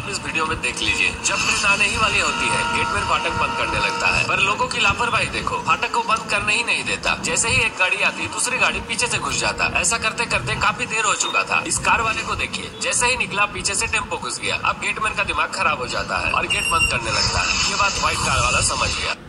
आप इस वीडियो में देख लीजिए। जब ट्रेन आने ही वाली होती है, गेटमैन फाटक बंद करने लगता है, पर लोगों की लापरवाही देखो, फाटक को बंद करने ही नहीं देता। जैसे ही एक गाड़ी आती, दूसरी गाड़ी पीछे से घुस जाता। ऐसा करते करते काफी देर हो चुका था। इस कार वाले को देखिए, जैसे ही निकला पीछे से टेम्पो घुस गया। अब गेटमैन का दिमाग खराब हो जाता है और गेट बंद करने लगता है। ये बात व्हाइट कार वाला समझ गया।